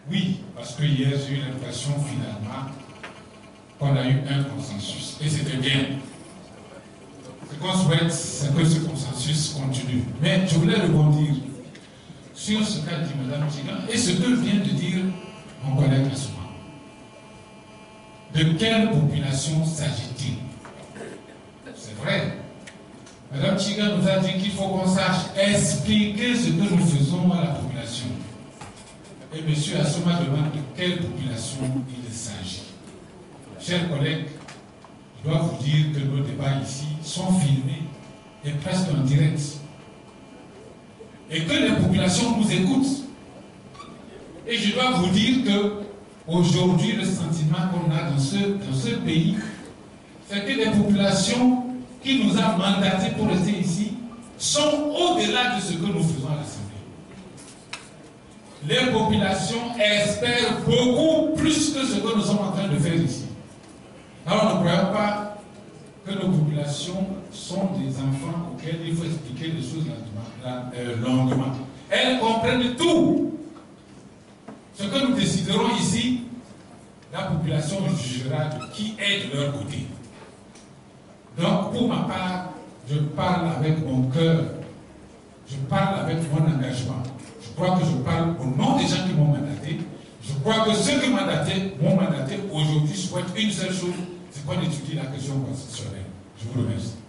Oui, parce que hier j'ai eu l'impression finalement qu'on a eu un consensus. Et c'était bien. Ce qu'on souhaite, c'est que ce consensus continue. Mais je voulais rebondir sur ce qu'a dit Mme Tigan et ce que vient de dire mon collègue Assouma. De quelle population s'agit-il? C'est vrai. Mme Tigan nous a dit qu'il faut qu'on sache expliquer ce que nous faisons à la population. Et M. Assouma demande de quelle population il s'agit. Chers collègues, je dois vous dire que nos débats ici sont filmés et presque en direct. Et que les populations nous écoutent. Et je dois vous dire que aujourd'hui, le sentiment qu'on a dans ce pays, c'est que les populations qui nous ont mandatés pour rester ici sont au-delà de ce que nous faisons à l'Assemblée. Les populations espèrent beaucoup plus que ce que nous sommes en train de faire ici. Alors ne croyons pas que nos populations sont des enfants auxquels il faut expliquer les choses longuement. Elles comprennent tout. Ce que nous déciderons ici, la population jugera de qui est de leur côté. Donc pour ma part, je parle avec mon cœur, je parle avec mon engagement. Je crois que je parle au nom des gens qui m'ont mandaté. Je crois que ceux qui m'ont mandaté aujourd'hui souhaitent une seule chose, c'est qu'on étudie la question constitutionnelle. Je vous remercie.